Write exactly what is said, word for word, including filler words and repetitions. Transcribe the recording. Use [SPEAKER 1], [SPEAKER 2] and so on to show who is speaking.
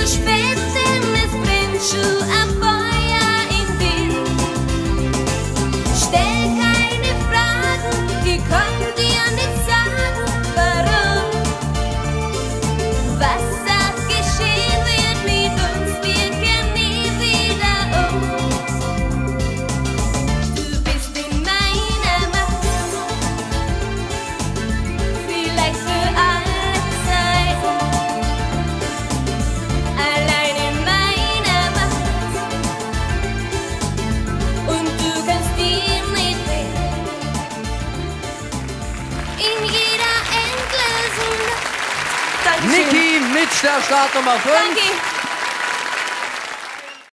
[SPEAKER 1] zu spät, denn es brennt schon ein Feuer in dir. Stell keine Fragen, ich kann dir nicht sagen, warum. Was auch geschehen wird mit uns, wir kehren nie wieder um. Du bist in meiner Macht, vielleicht für alle Zeiten. Allein in meiner Macht, und du kannst dir nicht wehren. In jeder endlosen Nacht. Dankeschön.
[SPEAKER 2] Niki mit der Startnummer fünf.
[SPEAKER 1] Danke.